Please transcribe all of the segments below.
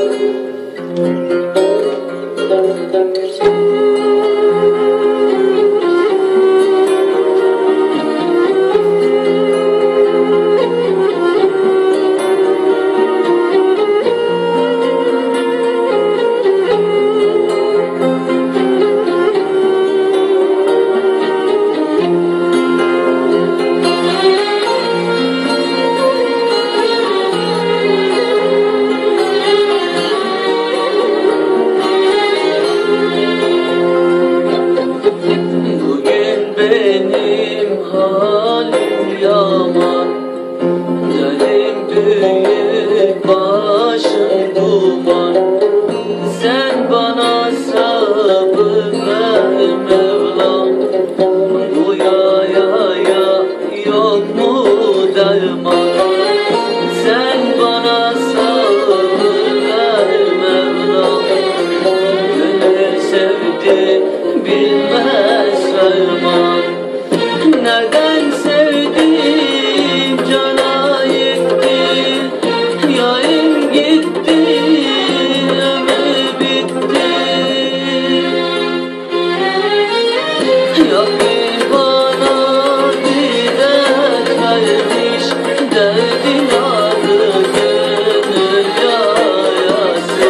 Benim halim yaman, derdim büyük, başım duman. Sen bana sabır ver Mevlam, bu yaya yok mu derman? Sen bana sabır ver Mevlam, gönül sevdi bilmez ferman. Neden sevdim cana yetti, yayım gitti, ömür bitti. Rabbim bana bir dert vermiş, derdin adı gönül yayası.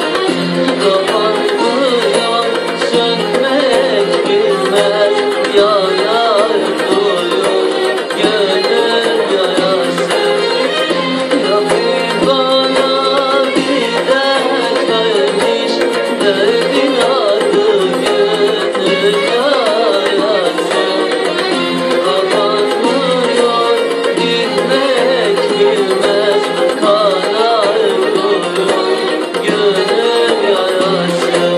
Kapanmıyor, sönmek bilmez, yanar duyur gönül yayası. Rabbim bana bir dert vermiş, derdin adı gönül yayası. Kapanmıyor, dinmek bilmez, kanar duyur gönül yayası.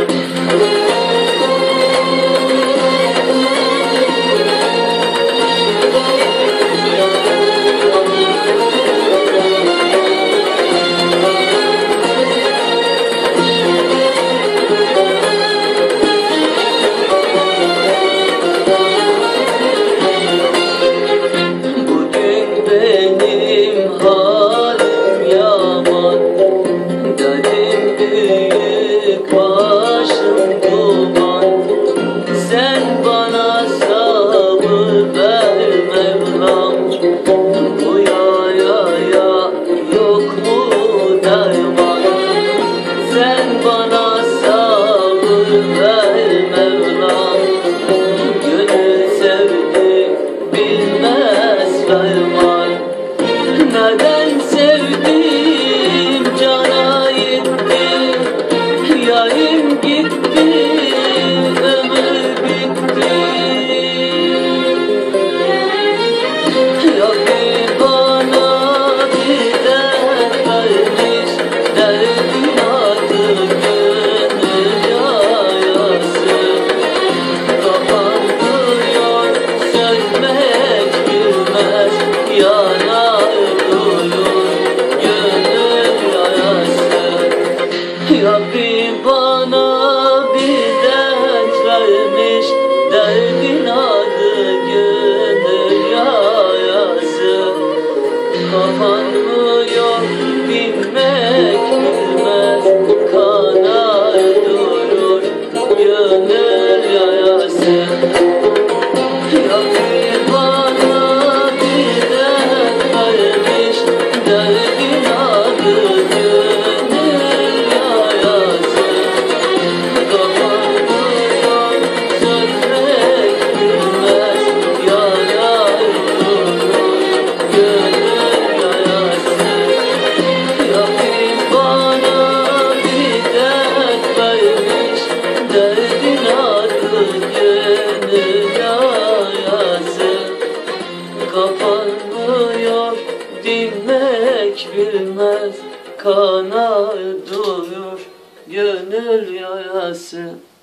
Bugün benim halim yaman, derdim büyük, başım duman. Sen bana sabır ver Mevlam, bu yaya yok mu derman? Sen bana sabır ver Mevlam, gönül sevdi bilmez ferman. Neden sevdim cana yetti, yayım gitti, ömür bitti. Rabbim bana bir dert vermiş, derdin adı gönül yayası. Kapanmıyor, sönmek bilmez, yanar duyur gönül yayası. Rabbim bana bir dert vermiş, derdin adı gönül yayası. Kapanmıyor, dinmek bilmez, kanar durur gönül yayası. Rabbim bana bir dert vermiş, derdin adı gönül yayası. Kapanmıyor, sönmek bilmez, yanar durur gönül yayası. Rabbim bana bir dert vermiş, derdin adı gönül yayası. Kapanmıyor, dinmek bilmez, kanar duyur gönül yayası.